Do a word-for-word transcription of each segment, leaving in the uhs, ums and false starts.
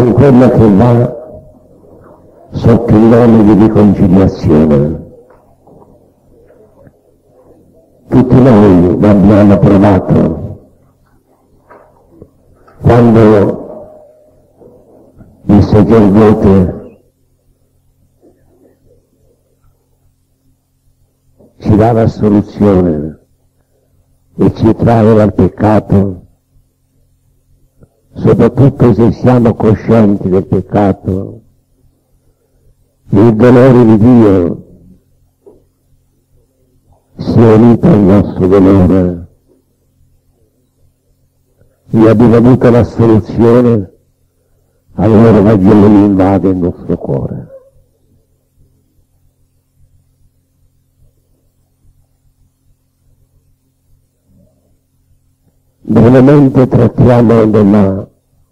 con quella che va sotto il nome di riconciliazione. Tutti noi l'abbiamo provato quando il sacerdote ci dà la soluzione e ci trae dal peccato, soprattutto se siamo coscienti del peccato. Il dolore di Dio si è unito al nostro dolore e abbiamo avuto la soluzione, allora la gioia invade il nostro cuore. Brevemente trattiamo della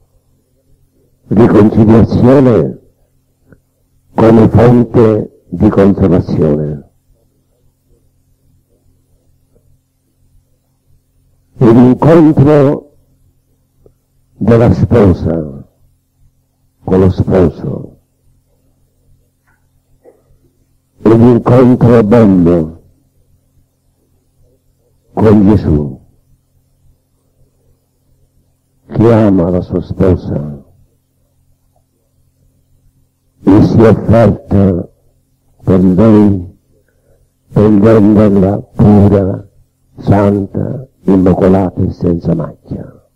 riconciliazione come fonte di consolazione. E l'incontro della sposa con lo sposo e l'incontro bello con Gesù che ama la sua sposa e si è offerta per lei per renderla pura, santa, immacolata e senza macchia.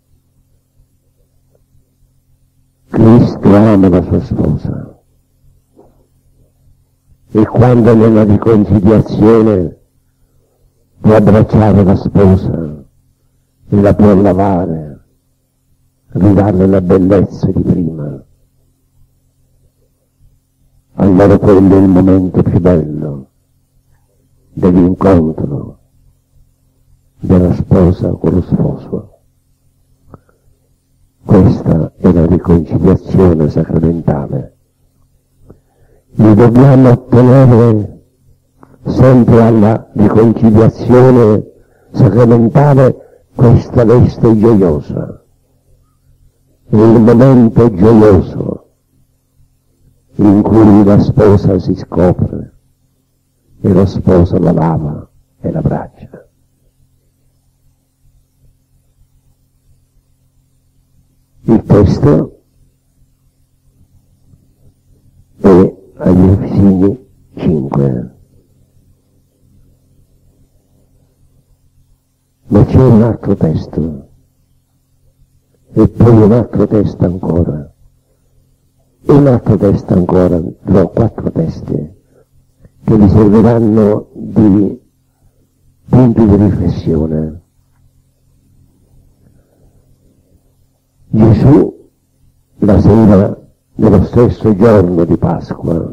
Cristo ama la sua sposa e quando nella riconciliazione può abbracciare la sposa e la può lavare, ridarle la bellezza di prima, allora quello è il momento più bello dell'incontro della sposa con lo sposo. Questa è la riconciliazione sacramentale. Noi dobbiamo ottenere sempre alla riconciliazione sacramentale questa veste gioiosa, il momento gioioso in cui la sposa si scopre e lo sposo la lava e l'abbraccia. Il testo è agli Efesini cinque. Ma c'è un altro testo e poi un altro testo ancora e un altro testo ancora, no, quattro testi che vi serviranno di punti di riflessione. Gesù, la sera dello stesso giorno di Pasqua,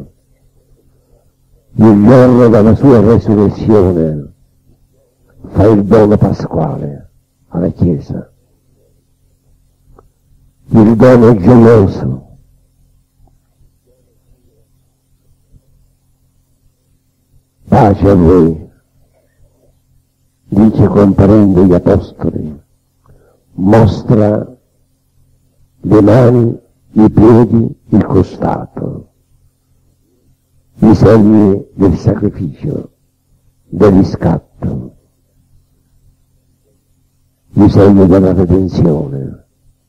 il giorno della sua resurrezione, fa il dono pasquale alla Chiesa, il dono gioioso. Pace a voi, dice comparendo gli apostoli, mostra le mani, i piedi, il costato, i segni del sacrificio, del riscatto, i segni della redenzione.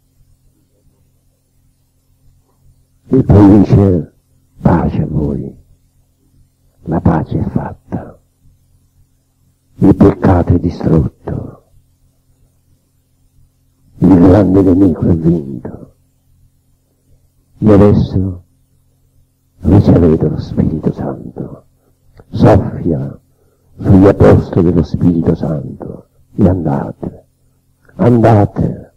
E poi dice pace a voi, la pace è fatta, il peccato è distrutto, il grande nemico è vinto. E adesso ricevete lo Spirito Santo, soffia sugli apostoli dello Spirito Santo e andate, andate,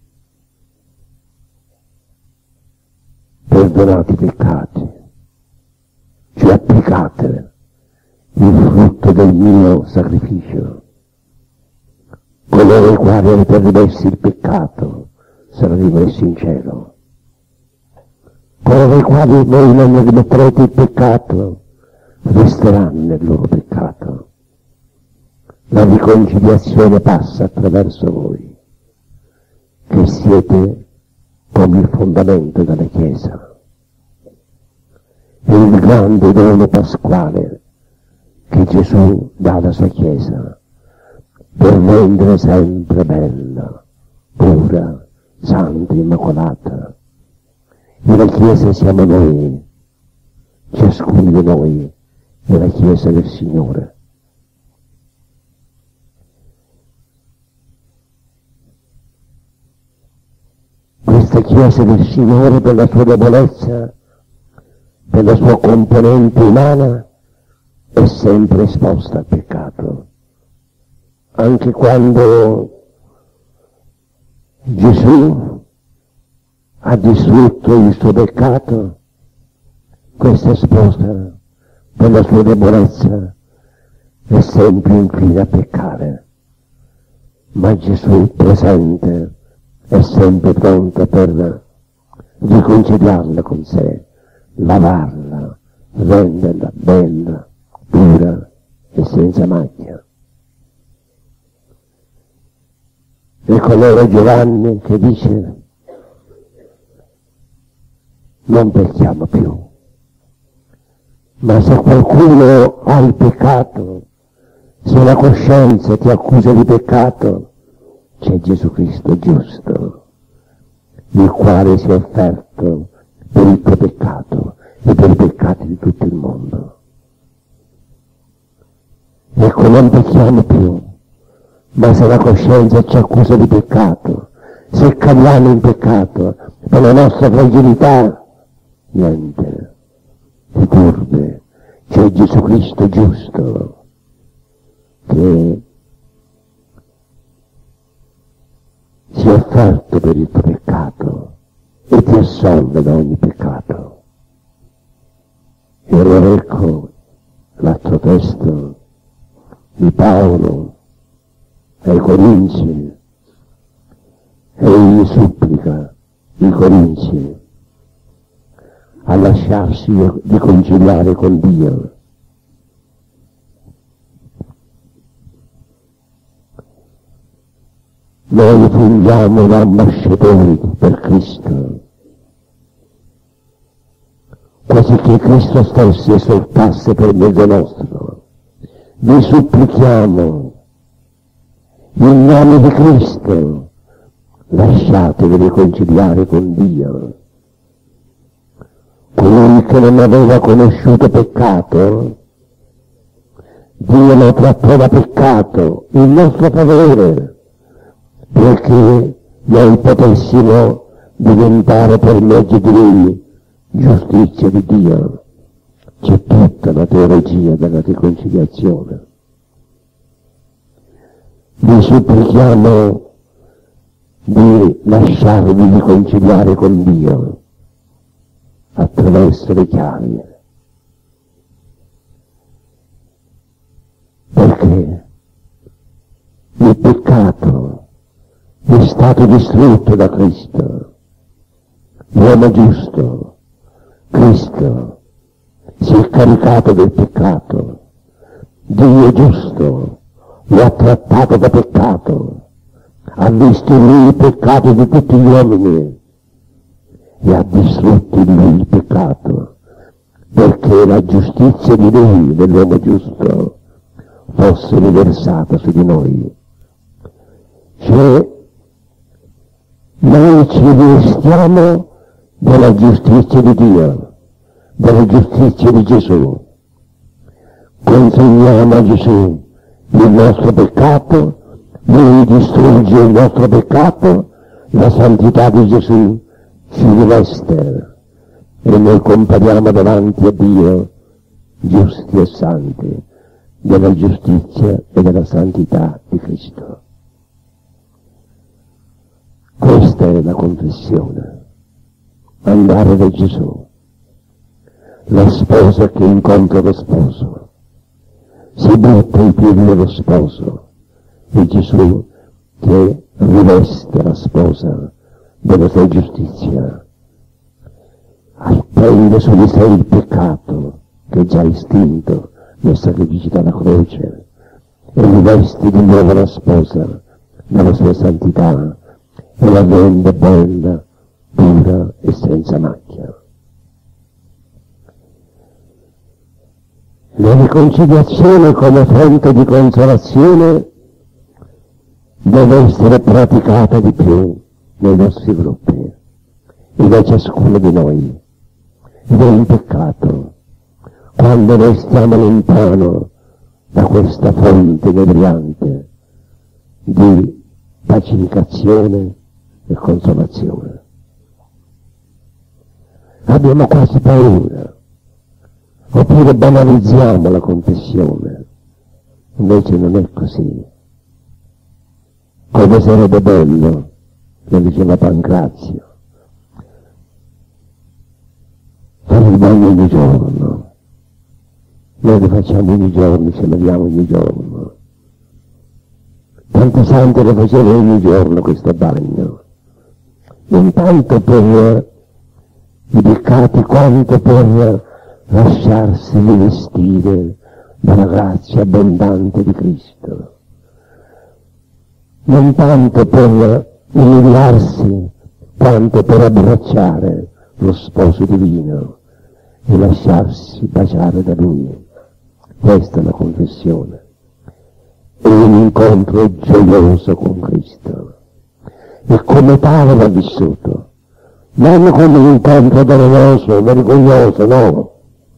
perdonate i peccati, cioè applicate il frutto del mio sacrificio. Coloro i quali avete rimessi il peccato saranno rimessi in cielo. Coloro i quali voi non rimetterete il peccato resteranno nel loro peccato. La riconciliazione passa attraverso voi, che siete come il fondamento della Chiesa. È il grande dono pasquale che Gesù dà alla sua Chiesa per rendere sempre bella, pura, santa, immacolata. E la Chiesa siamo noi, ciascuno di noi è la Chiesa del Signore. Questa Chiesa del Signore, per la sua debolezza, per la sua componente umana, è sempre esposta al peccato. Anche quando Gesù ha distrutto il suo peccato, questa esposta, per la sua debolezza, è sempre incline a peccare. Ma Gesù presente è sempre pronta per riconciliarla con sé, lavarla, renderla bella, pura e senza macchia. Ecco allora Giovanni che dice: non pecchiamo più, ma se qualcuno ha il peccato, se la coscienza ti accusa di peccato, c'è Gesù Cristo giusto, il quale si è offerto per il tuo peccato e per i peccati di tutto il mondo. Ecco, non pecchiamo più, ma se la coscienza ci accusa di peccato, se cadiamo in peccato per la nostra fragilità, niente, ti turbe, c'è Gesù Cristo giusto, che si è offerto per il tuo peccato e ti assolve da ogni peccato. E allora ecco l'altro testo di Paolo ai Corinzi, e egli supplica i Corinzi a lasciarsi riconciliare con Dio. Noi fungiamo da ambasciatori per Cristo, quasi che Cristo stesso esortasse per mezzo nostro. Vi supplichiamo, in nome di Cristo, lasciatevi riconciliare con Dio. Colui che non aveva conosciuto peccato, Dio lo trattò da peccato in nostro favore, perché noi potessimo diventare per mezzo di Lui giustizia di Dio. C'è tutta la teologia della riconciliazione. Vi supplichiamo di lasciarvi riconciliare con Dio attraverso le chiavi, perché il peccato è stato distrutto da Cristo, l'uomo giusto, Cristo, si è caricato del peccato, Dio giusto lo ha trattato da peccato, ha visto in lui il peccato di tutti gli uomini e ha distrutto in lui il peccato, perché la giustizia di lui, dell'uomo giusto, fosse riversata su di noi. Cioè, noi ci rivestiamo della giustizia di Dio, della giustizia di Gesù. Consegniamo a Gesù il nostro peccato, Lui distrugge il nostro peccato, la santità di Gesù ci riveste e noi compariamo davanti a Dio giusti e santi della giustizia e della santità di Cristo. Questa è la confessione, andare da Gesù, la sposa che incontra lo sposo, si butta ai piedi dello sposo, e Gesù che riveste la sposa della sua giustizia, prende su di sé il peccato che è già estinto nel sacrificio della croce e riveste di nuovo la sposa della sua santità e la rende bella, pura e senza macchia. La riconciliazione come fonte di consolazione deve essere praticata di più nei nostri gruppi e da ciascuno di noi. Ed è un peccato quando noi stiamo lontano da questa fonte inebriante di pacificazione e consolazione. Abbiamo quasi paura, oppure banalizziamo la confessione. Invece non è così. Come sarebbe bello, lo diceva Pancrazio, fare il bagno ogni giorno. Noi lo facciamo ogni giorno, ci laviamo ogni giorno. Tanti santi lo facevano ogni giorno questo bagno, non tanto per i peccati quanto per lasciarsi rivestire dalla grazia abbondante di Cristo, non tanto per umiliarsi quanto per abbracciare lo sposo divino e lasciarsi baciare da Lui. Questa è la confessione. È un incontro gioioso con Cristo e come tale va vissuto, non come un incontro doloroso, vergognoso, no,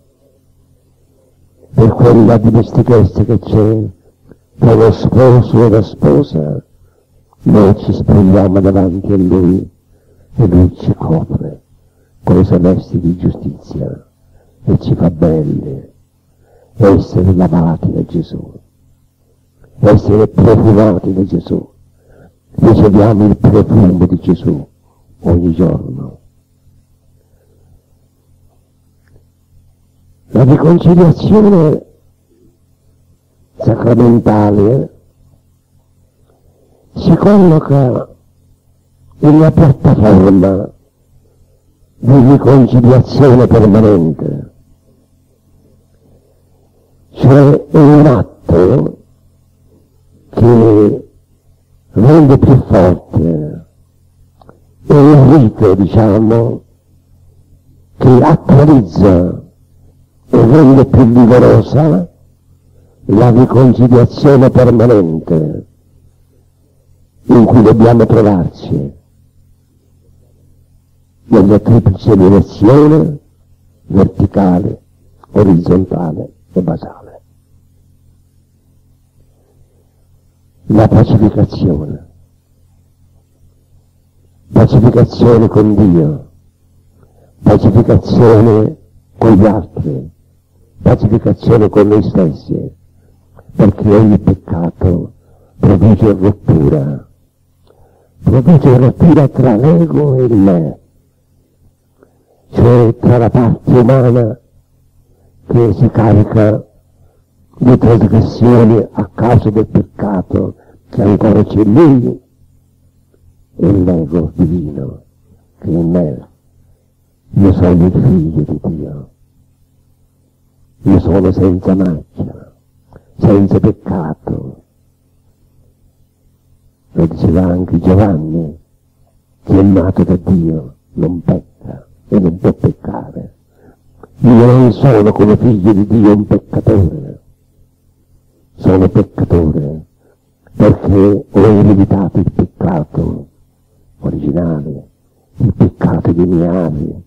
per quella dimestichezza che c'è tra lo sposo e la sposa. Noi ci spregiamo davanti a Lui e Lui ci copre con le sue vesti di giustizia e ci fa belli essere lavati da Gesù, essere profumati da Gesù. Riceviamo il profumo di Gesù ogni giorno. La riconciliazione sacramentale si colloca in una piattaforma di riconciliazione permanente, cioè è un atto che rende più forte, è un rito, diciamo, che attualizza e rende più vigorosa la riconciliazione permanente in cui dobbiamo trovarci, nella triplice direzione verticale, orizzontale e basale. La pacificazione, pacificazione con Dio, pacificazione con gli altri, pacificazione con noi stessi, perché ogni peccato produce rottura, produce rottura tra l'ego e il me, cioè tra la parte umana che si carica di trasgressioni a causa del peccato che ancora c'è in lui e l'ego divino che è in me. Io sono il figlio di Dio, io sono senza macchia, senza peccato. Lo diceva anche Giovanni, chi è nato da Dio non pecca e non può peccare. Io non sono come figlio di Dio un peccatore, sono peccatore perché ho ereditato il peccato originale, il peccato dei miei avi,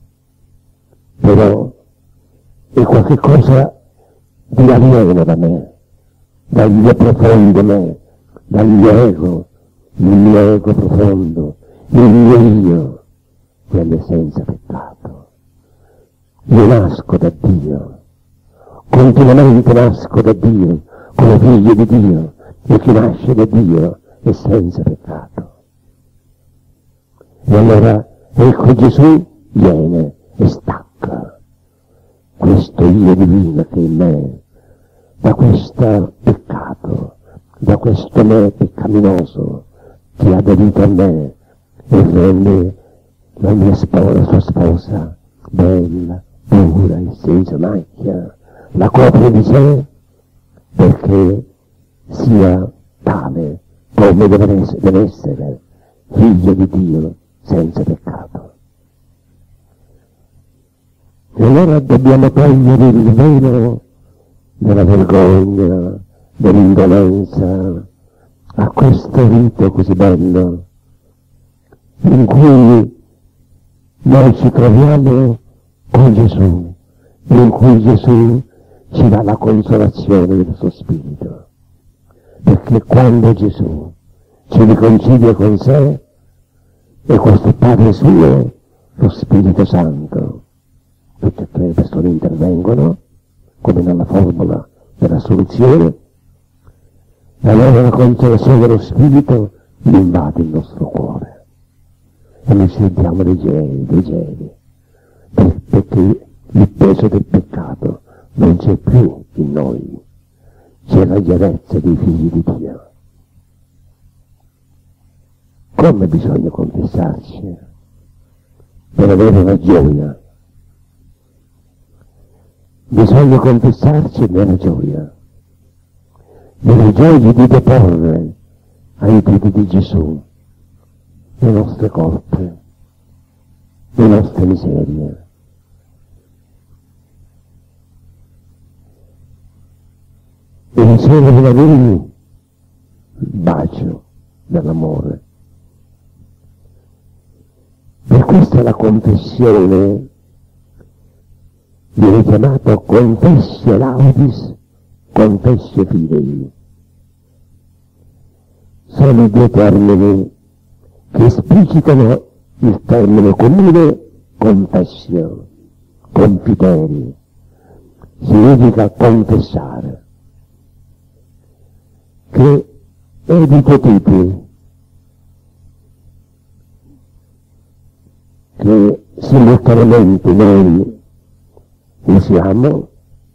però è qualche cosa di alieno da me, dal mio profondo me, dal mio ego, il mio ego profondo, il mio io, quello è senza peccato. Io nasco da Dio, continuamente nasco da Dio, come figlio di Dio, e chi nasce da Dio è senza peccato. E allora ecco Gesù viene e stacca questo io divino che è in me, da questo peccato, da questo me peccaminoso che ha aderito a me e rende la mia sposa, la sua sposa, bella, pura e senza macchia, la copre di sé perché sia tale come deve essere, deve essere figlio di Dio senza peccato. E allora dobbiamo togliere il velo della vergogna, dell'indolenza a questo rito così bello, in cui noi ci troviamo con Gesù, in cui Gesù ci dà la consolazione del suo Spirito. Perché quando Gesù ci riconcilia con sé, e questo Padre suo, lo Spirito Santo, tutte e tre le persone intervengono, come nella formula della soluzione, e allora la consolazione dello Spirito invade il nostro cuore. E noi ci sentiamo leggeri, leggeri, perché il peso del peccato non c'è più in noi, c'è la leggerezza dei figli di Dio. Come bisogna confessarci per avere la gioia? Bisogna confessarci nella gioia, nella gioia di deporre ai piedi di Gesù le nostre colpe, le nostre miserie. E ricevere da Lui il bacio dell'amore. Per questo la confessione viene chiamato confessio laudis, confessio fidei. Sono due termini che esplicitano il termine comune confessio, confiteri, significa confessare, che è di due tipi, che simultaneamente noi usiamo,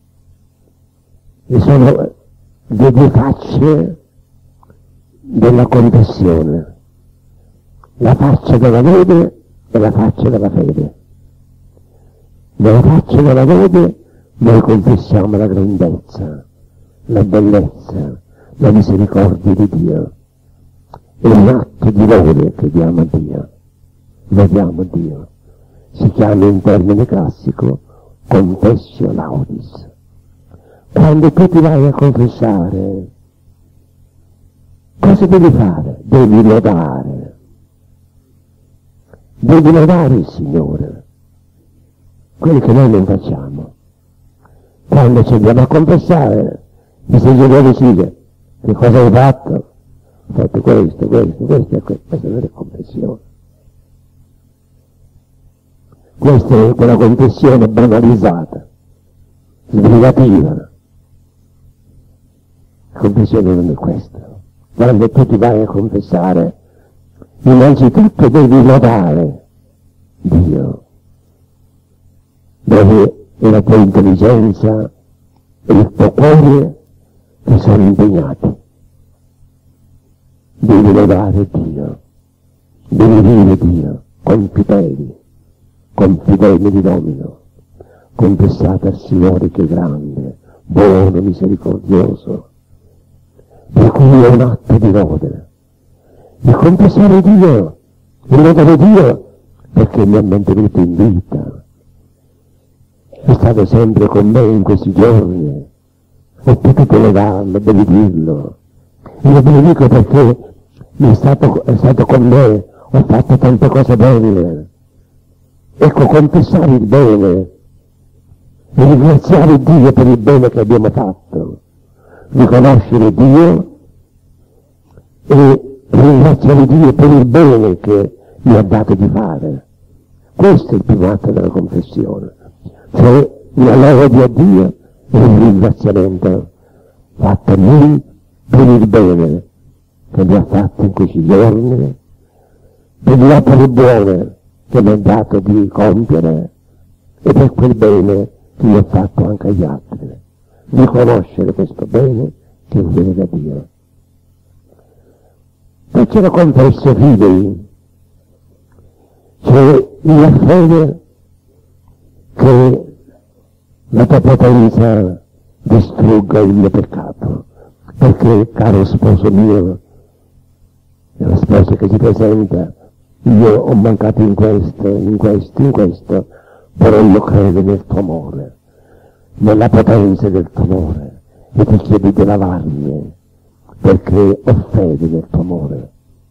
e sono le due facce della confessione, la faccia della fede e la faccia della fede. Nella faccia della fede noi confessiamo la grandezza, la bellezza, la misericordia di Dio. È un atto di lode che diamo a Dio, lodiamo Dio. Si chiama in termine classico confessio laudis. Quando tu ti vai a confessare, cosa devi fare? Devi lodare. Devi lodare il Signore. Quello che noi non facciamo. Quando ci andiamo a confessare, il Signore ci dice: che cosa hai fatto? Ho fatto questo, questo, questo e questo. Questa non è confessione. Questa è quella confessione banalizzata, sbrigativa. La confessione non è questa. Quando tu ti vai a confessare, innanzitutto devi lodare Dio, dove è la tua intelligenza e il tuo cuore che sono impegnati. Devi lodare Dio, devi dire Dio con fideli, con fideli di domino, confessate al Signore che è grande, buono, misericordioso, per cui è un atto di lode. E confessare Dio, e lodare Dio, perché mi ha mantenuto in vita, è stato sempre con me in questi giorni, ho potuto lodarlo, benedirlo. E lo benedico perché mi è stato, è stato con me, ho fatto tante cose belle. Ecco, confessare il bene e ringraziare Dio per il bene che abbiamo fatto, riconoscere Dio e ringraziare Dio per il bene che mi ha dato di fare. Questo è il primo atto della confessione, cioè la lode a Dio e il ringraziamento fatto a Lui per il bene che mi ha fatto in questi giorni, per le opere buone che mi ha dato di compiere e per quel bene che mi ha fatto anche agli altri. Riconoscere questo bene che viene da Dio. Poi c'è la confessio fidei, cioè la fede che la tua potenza distrugga il mio peccato, perché, caro sposo mio, e la sposa che si presenta, io ho mancato in questo, in questo, in questo, però io credo nel tuo amore, nella potenza del tuo amore, e ti chiedo di lavarmi, perché ho fede nel tuo amore.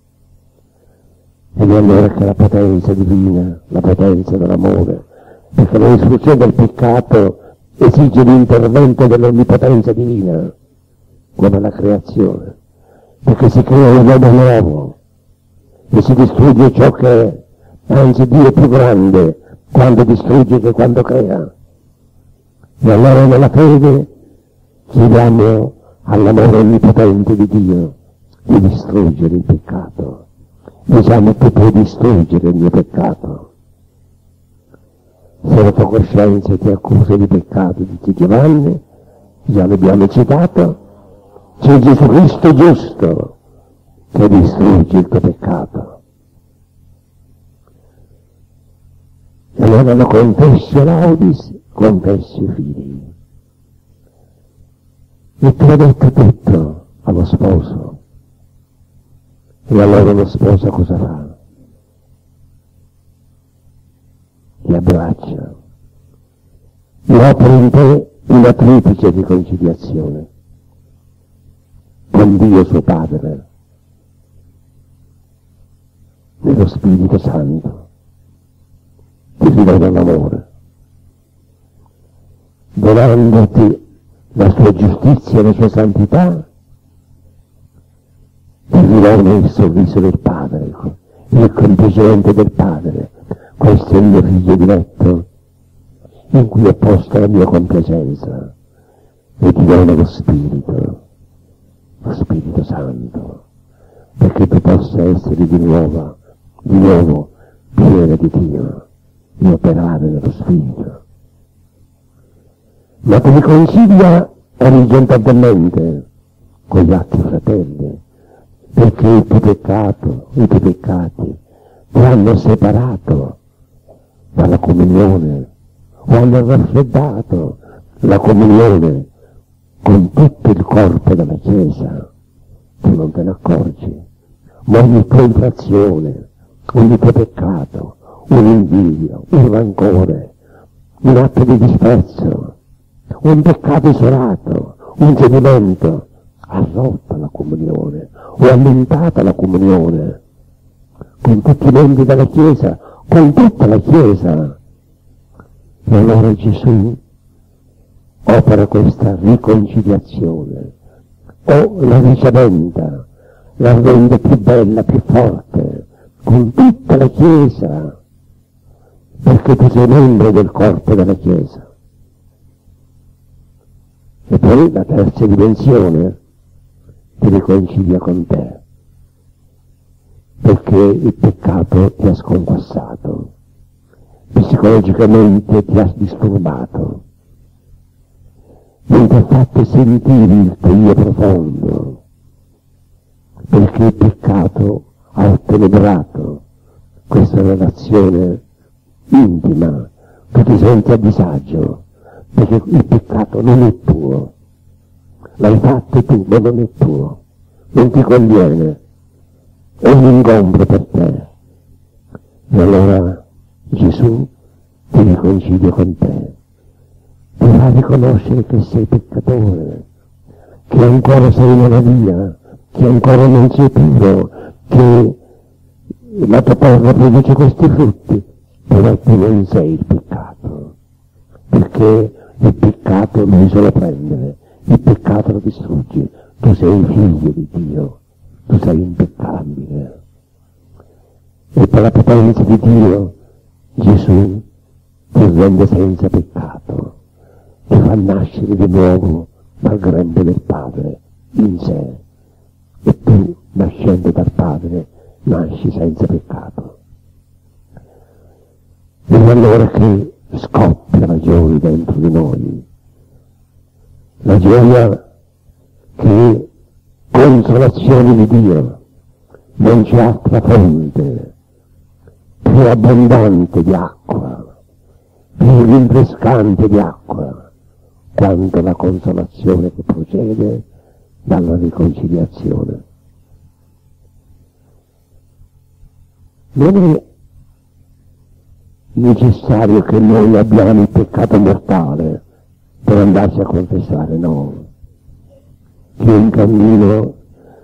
E allora che la potenza divina, la potenza dell'amore, perché la distruzione del peccato esige l'intervento dell'onnipotenza divina, come la creazione, perché si crea un uomo nuovo e si distrugge ciò che è, anzi Dio è più grande quando distrugge che quando crea. E allora nella fede chiediamo all'amore onnipotente di Dio di distruggere il peccato. Diciamo: tu puoi distruggere il mio peccato. Se la tua coscienza ti accusa di peccato, dice Giovanni, già l'abbiamo citato, c'è Gesù Cristo giusto che distrugge il tuo peccato. E allora lo confessio laudis, confessio fili. E tu hai detto tutto allo sposo. E allora lo sposo cosa fa? Ti abbraccia, ti opera in te una triplice riconciliazione con Dio suo Padre, nello Spirito Santo, ti rivela l'amore, donandoti la sua giustizia e la sua santità, ti rivela il sorriso del Padre, il compiacimento del Padre. Questo è il mio figlio diletto, in cui ho posto la mia compiacenza, e ti dona lo Spirito, lo Spirito Santo, perché tu possa essere di nuovo, di nuovo piena di Dio, di operare nello Spirito. Ma ti riconcilia orizzontalmente con gli altri fratelli, perché il tuo peccato, i tuoi peccati ti hanno separato dalla comunione, o hanno raffreddato la comunione con tutto il corpo della Chiesa. Tu non te ne accorgi, ma ogni tua infrazione, ogni tuo peccato, un'invidia, un rancore, un atto di disprezzo, un peccato isolato, un cedimento, ha rotto la comunione, o ha aumentato la comunione con tutti i membri della Chiesa, con tutta la Chiesa. E allora Gesù opera questa riconciliazione, o la riceventa, la rende più bella, più forte, con tutta la Chiesa, perché tu sei membro del corpo della Chiesa. E poi la terza dimensione ti riconcilia con te, perché il peccato ti ha sconquassato, psicologicamente ti ha disturbato, non ti ha fatto sentire il tuo io profondo, perché il peccato ha ottenebrato questa relazione intima, tu ti senti a disagio, perché il peccato non è tuo, l'hai fatto tu, ma non è tuo, non ti conviene, è un ingombro per te. E allora Gesù ti riconcilia con te, ti fa riconoscere che sei peccatore, che ancora sei nella via, che ancora non sei puro, che la tua terra produce questi frutti, però tu non sei il peccato, perché il peccato non se lo prendere, il peccato lo distrugge, tu sei il figlio di Dio, tu sei impeccabile. E per la potenza di Dio Gesù ti rende senza peccato, ti fa nascere di nuovo dal grembo del Padre in sé, e tu, nascendo dal Padre, nasci senza peccato. E allora che scoppia la gioia dentro di noi, la gioia che consolazione di Dio, non c'è altra fonte più abbondante di acqua, più rinfrescante di acqua, quanto la consolazione che procede dalla riconciliazione. Non è necessario che noi abbiamo il peccato mortale per andarci a confessare, no. Che in cammino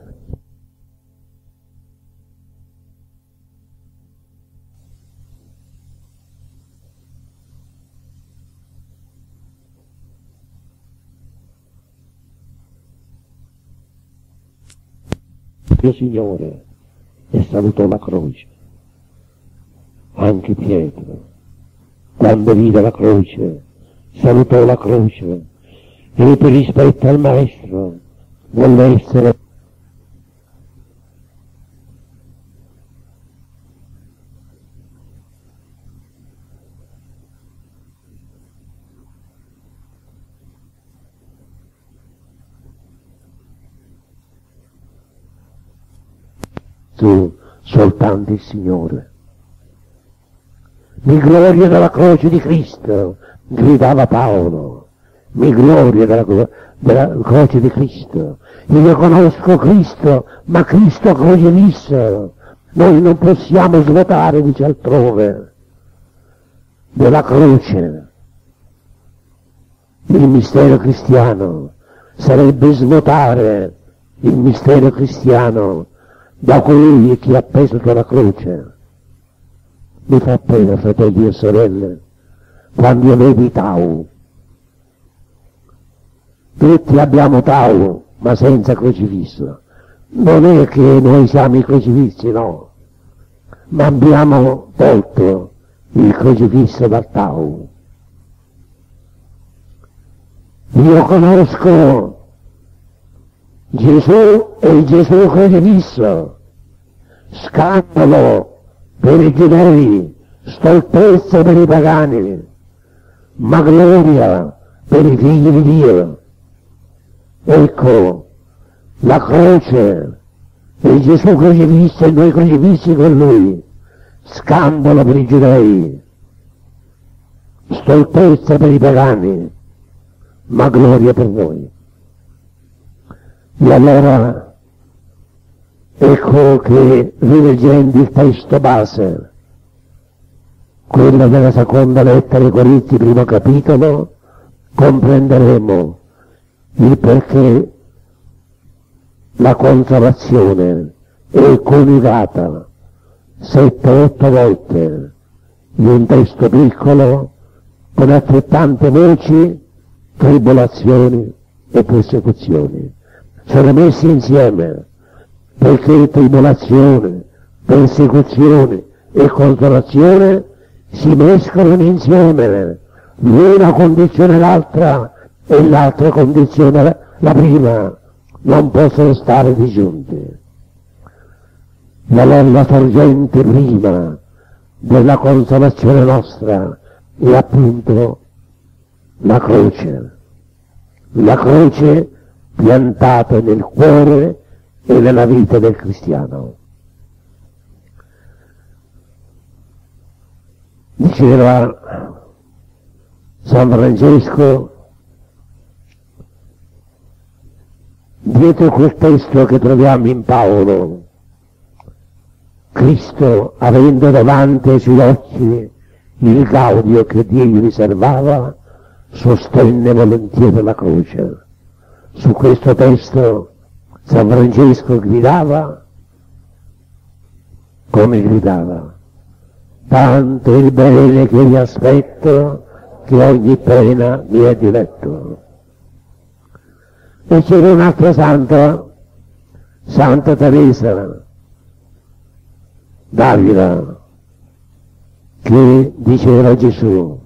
il Signore e salutò la croce. Anche Pietro, quando vide la croce, salutò la croce e per rispetto al Maestro volle essere su soltanto il Signore. Mi gloria della croce di Cristo, gridava Paolo, mi gloria della, della croce di Cristo. Io conosco Cristo, ma Cristo crocifisso. Noi non possiamo svuotare, dice altrove, della croce. Il mistero cristiano sarebbe svuotare il mistero cristiano da colui che ha appeso sulla croce. Mi fa pena, fratelli e sorelle, quando io vedo i tau. Tutti abbiamo tau, ma senza crocifisso. Non è che noi siamo i crocifissi, no, ma abbiamo tolto il crocifisso dal tau. Io conosco Gesù e il Gesù crocifisso, scandalo per i giudei, stoltezza per i pagani, ma gloria per i figli di Dio. Ecco, la croce, e Gesù crocifisso e noi crocifissi con Lui, scandalo per i giudei, stoltezza per i pagani, ma gloria per noi. E allora ecco che, rileggendo il testo base, quello della seconda lettera ai Corinzi, primo capitolo, comprenderemo il perché la consolazione è coniugata sette o otto volte in un testo piccolo con altrettante voci, tribolazioni e persecuzioni. Sono messi insieme perché tribolazione, persecuzione e consolazione si mescolano insieme, l'una condizione l'altra e l'altra condizione la prima, non possono stare disgiunte. La, la sorgente prima della consolazione nostra è appunto la croce, la croce piantata nel cuore e nella vita del cristiano. Diceva San Francesco, dietro quel testo che troviamo in Paolo, Cristo, avendo davanti ai suoi occhi il gaudio che Dio gli riservava, sostenne volentieri la croce. Su questo testo San Francesco gridava, come gridava: tanto il bene che vi aspetto, che ogni pena mi è diletto. E c'era un'altra santa, Santa Teresa d'Avila, che diceva a Gesù: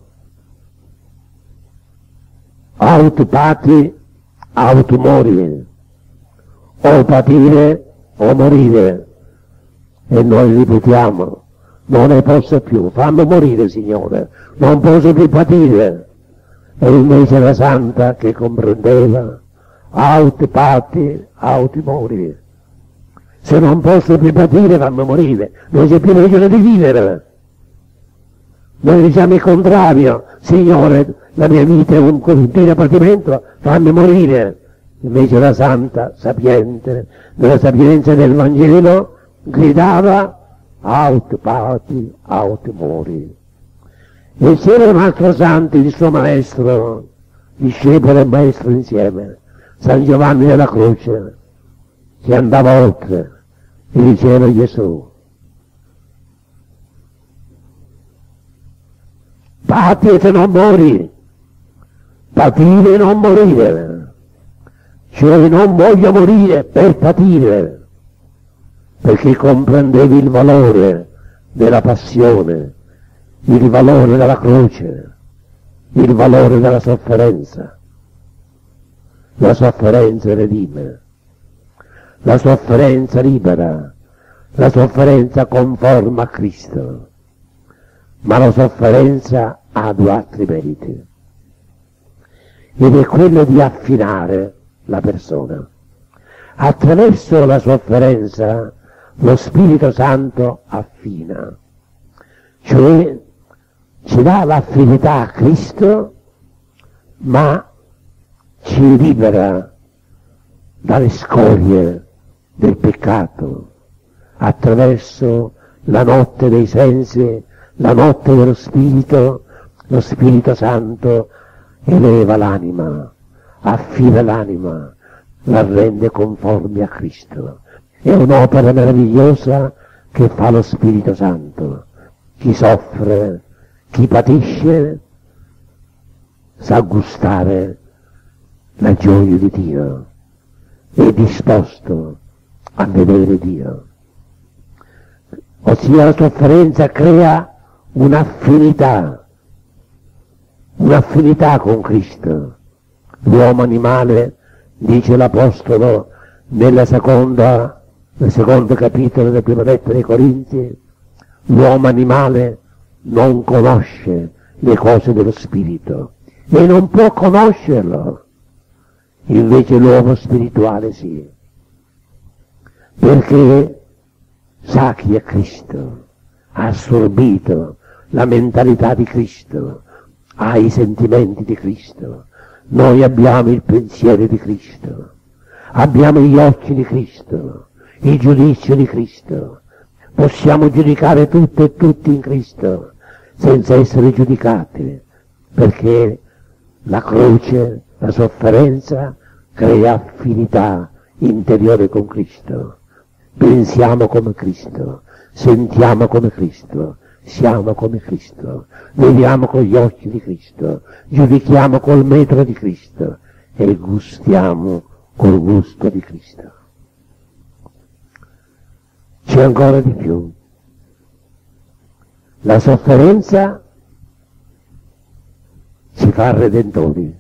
aut pati, aut mori, o patire o morire. E noi ripetiamo: non ne posso più, fammi morire, Signore, non posso più patire. E invece la santa, che comprendeva: aut pati, aut mori. Se non posso più patire, fammi morire, non c'è più bisogno di vivere. Noi diciamo il contrario: Signore, la mia vita è un continuo patimento, fammi morire. Invece la santa, sapiente, nella sapienza del Vangelo, gridava: aut pati, aut mori. E c'era un altro santo, il suo maestro, discepolo e maestro insieme, San Giovanni della Croce, che andava oltre e diceva a Gesù: patite non morire, patire non morire, cioè non voglio morire per patire, perché comprendevi il valore della passione, il valore della croce, il valore della sofferenza. La sofferenza redime, la sofferenza libera, la sofferenza conforma a Cristo, ma la sofferenza ha due altri meriti, ed è quello di affinare la persona. Attraverso la sofferenza lo Spirito Santo affina, cioè ci dà l'affinità a Cristo, ma ci libera dalle scorie del peccato, attraverso la notte dei sensi, la notte dello Spirito. Lo Spirito Santo eleva l'anima, affina l'anima, la rende conforme a Cristo. È un'opera meravigliosa che fa lo Spirito Santo. Chi soffre, chi patisce, sa gustare la gioia di Dio, è disposto a vedere Dio. Ossia la sofferenza crea un'affinità, un'affinità con Cristo. L'uomo animale, dice l'Apostolo nella seconda, nel secondo capitolo della prima lettera ai Corinzi, l'uomo animale non conosce le cose dello Spirito e non può conoscerlo. Invece l'uomo spirituale sì, perché sa chi è Cristo, ha assorbito la mentalità di Cristo, ha i sentimenti di Cristo. Noi abbiamo il pensiero di Cristo, abbiamo gli occhi di Cristo, il giudizio di Cristo. Possiamo giudicare tutto e tutti in Cristo senza essere giudicati, perché la croce, la sofferenza crea affinità interiore con Cristo. Pensiamo come Cristo, sentiamo come Cristo, siamo come Cristo, vediamo con gli occhi di Cristo, giudichiamo col metro di Cristo e gustiamo col gusto di Cristo. C'è ancora di più. La sofferenza ci fa redentori.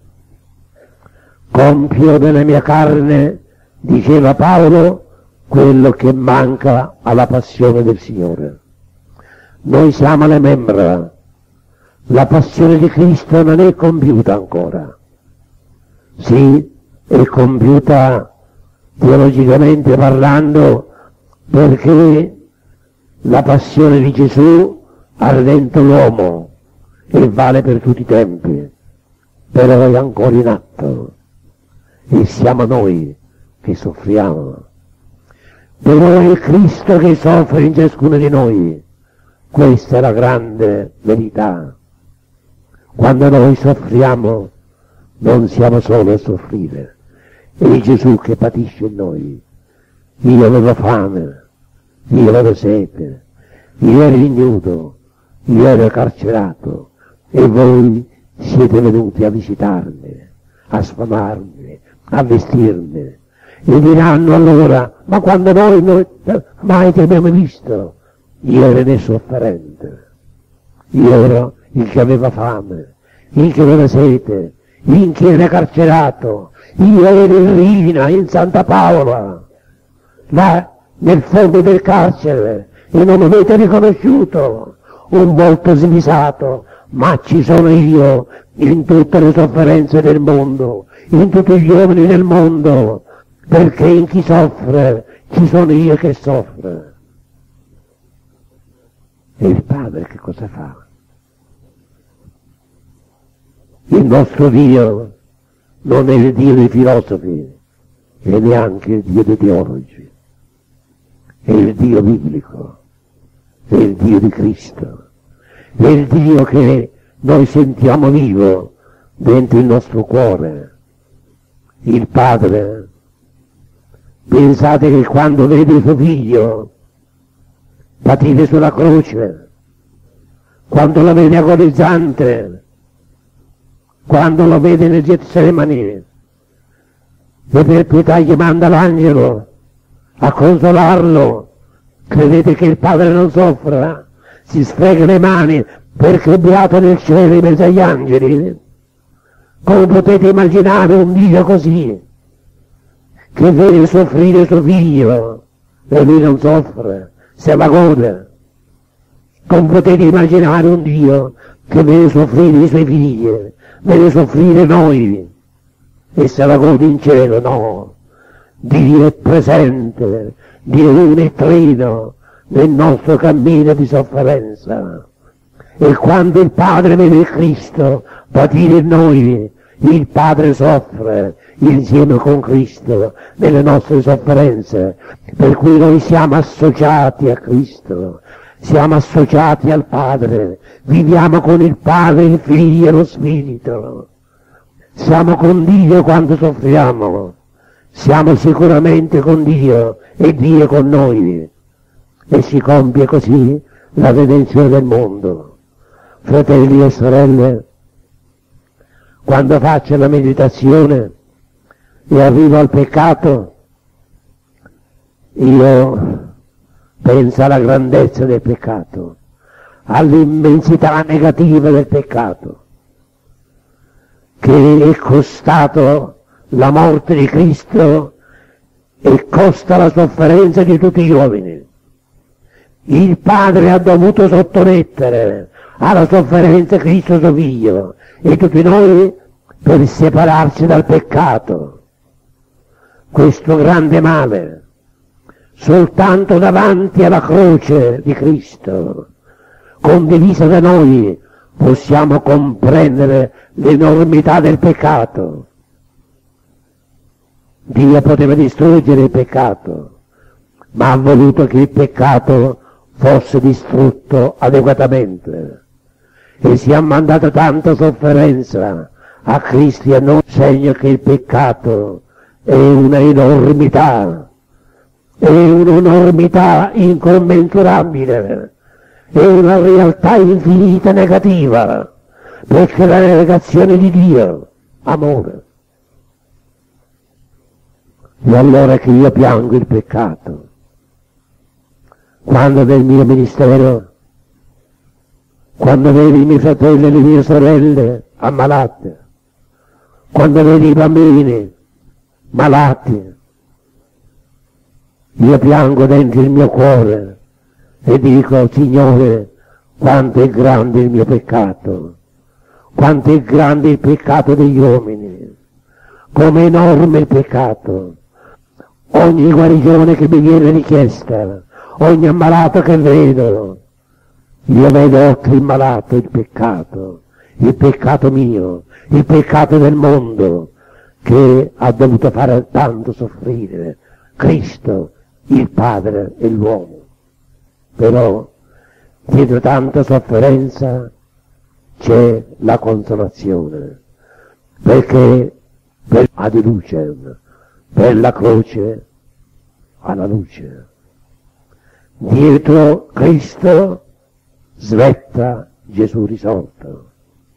Compio nella mia carne, diceva Paolo, quello che manca alla passione del Signore. Noi siamo le membra, la passione di Cristo non è compiuta ancora. Sì, è compiuta teologicamente parlando, perché la passione di Gesù ha redento l'uomo e vale per tutti i tempi, però è ancora in atto e siamo noi che soffriamo. Però è Cristo che soffre in ciascuno di noi. Questa è la grande verità. Quando noi soffriamo non siamo solo a soffrire, è Gesù che patisce in noi. Io avevo fame, io avevo sete, io ero ignudo, io ero carcerato e voi siete venuti a visitarmi, a sfamarmi, a vestirmi. E diranno allora: ma quando noi, noi mai ti abbiamo visto? Io ero nel sofferente, io ero il che aveva fame, il che aveva sete, il che era carcerato, io ero in Rina, in Santa Paola, là nel fondo del carcere, e non mi avete riconosciuto, un volto svisato, ma ci sono io in tutte le sofferenze del mondo, in tutti gli uomini del mondo, perché in chi soffre ci sono io che soffro. E il Padre che cosa fa? Il nostro Dio non è il Dio dei filosofi e neanche il Dio dei teologi, è il Dio biblico, è il Dio di Cristo, è il Dio che noi sentiamo vivo dentro il nostro cuore, il Padre. Pensate che quando vede suo figlio patire sulla croce, quando lo vede agonizzante, quando lo vede nel Getsemani, e per pietà gli manda l'angelo a consolarlo, credete che il Padre non soffra? Si sfrega le mani perché è beato nel cielo in mezzo agli angeli? Come potete immaginare un Dio così, che vede soffrire suo figlio e lui non soffre, se la gode? Come potete immaginare un Dio che vede soffrire i suoi figli, vede soffrire noi e se la gode in cielo? No, Dio è presente, Dio è trino nel nostro cammino di sofferenza. E quando il Padre vede Cristo patire in noi, il Padre soffre insieme con Cristo nelle nostre sofferenze, per cui noi siamo associati a Cristo, siamo associati al Padre, viviamo con il Padre, il Figlio e lo Spirito, siamo con Dio quando soffriamo, siamo sicuramente con Dio e Dio con noi, e si compie così la redenzione del mondo. Fratelli e sorelle, quando faccio la meditazione e arrivo al peccato, io penso alla grandezza del peccato, all'immensità negativa del peccato, che è costato la morte di Cristo e costa la sofferenza di tutti gli uomini. Il Padre ha dovuto sottomettere alla sofferenza Cristo suo Figlio e tutti noi per separarci dal peccato, questo grande male. Soltanto davanti alla croce di Cristo, condivisa da noi, possiamo comprendere l'enormità del peccato. Dio poteva distruggere il peccato, ma ha voluto che il peccato fosse distrutto adeguatamente. E si è mandata tanta sofferenza a Cristo e a noi, segno che il peccato è una enormità, è un'enormità incommensurabile, è una realtà infinita negativa, perché la negazione di Dio, amore. E allora che io piango il peccato, quando nel mio ministero, quando vedi i miei fratelli e le mie sorelle ammalate, quando vedi i bambini malati, io piango dentro il mio cuore e dico: Signore, quanto è grande il mio peccato, quanto è grande il peccato degli uomini, come enorme il peccato. Ogni guarigione che mi viene richiesta, ogni ammalato che vedo, io vedo oltre il malato il peccato, il peccato mio, il peccato del mondo, che ha dovuto fare tanto soffrire Cristo, il Padre e l'uomo. Però dietro tanta sofferenza c'è la consolazione, perché per la luce, per la croce alla luce. Dietro Cristo svetta Gesù risorto,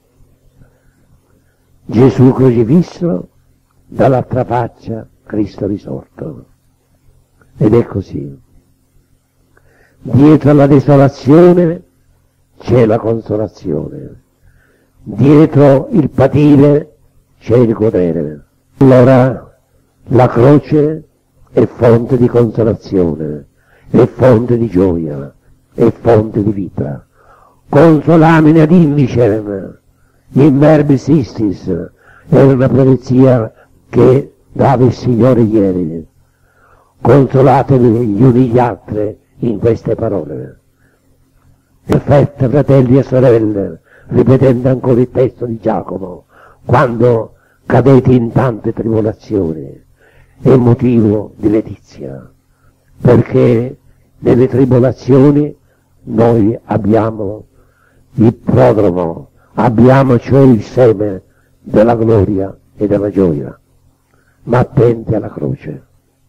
Gesù crocifisso, dall'altra faccia Cristo risorto. Ed è così. Dietro alla desolazione c'è la consolazione, dietro il patire c'è il godere. Allora la croce è fonte di consolazione, è fonte di gioia, è fonte di vita. Consolamine ad invicem, in verbis istis, era una profezia che dava il Signore ieri. Consolatevi gli uni gli altri in queste parole. Perfette, fratelli e sorelle, ripetendo ancora il testo di Giacomo, quando cadete in tante tribolazioni, è motivo di letizia, perché nelle tribolazioni noi abbiamo il prodromo, abbiamo cioè il seme della gloria e della gioia, ma attenti alla croce.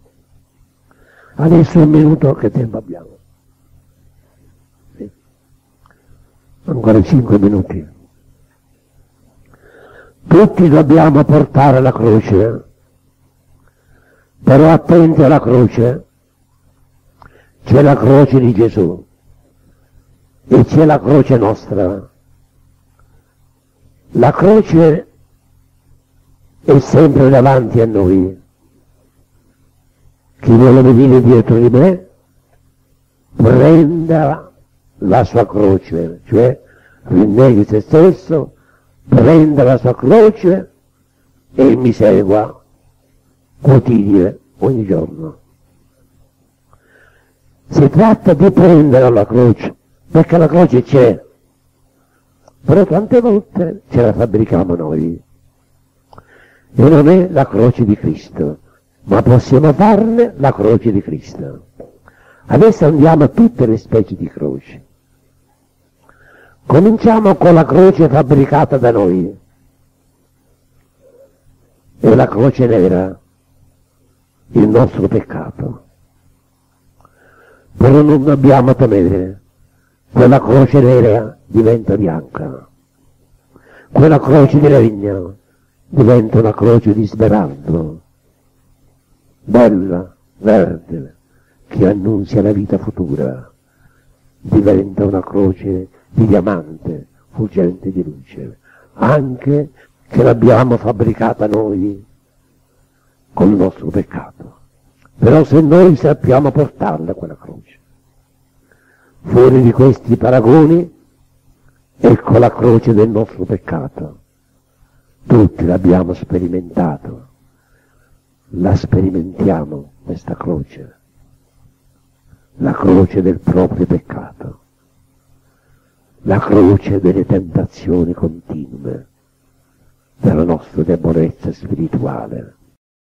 Adesso un minuto, che tempo abbiamo? Sì. Ancora cinque minuti. Tutti dobbiamo portare la croce, però attenti alla croce. C'è la croce di Gesù e c'è la croce nostra. La croce è sempre davanti a noi. Chi vuole venire dietro di me prenda la sua croce, cioè rinneghi se stesso, prenda la sua croce e mi segua quotidiana ogni giorno. Si tratta di prendere la croce, perché la croce c'è, però tante volte ce la fabbrichiamo noi e non è la croce di Cristo, ma possiamo farne la croce di Cristo. Adesso andiamo a tutte le specie di croci. Cominciamo con la croce fabbricata da noi, è la croce nera, il nostro peccato. Però non dobbiamo temere, quella croce nera diventa bianca, quella croce di legno diventa una croce di smeraldo, bella, verde, che annunzia la vita futura, diventa una croce di diamante, fulgente di luce, anche che l'abbiamo fabbricata noi col nostro peccato. Però se noi sappiamo portarla quella croce, fuori di questi paragoni, ecco la croce del nostro peccato. Tutti l'abbiamo sperimentato, la sperimentiamo questa croce, la croce del proprio peccato, la croce delle tentazioni continue, della nostra debolezza spirituale.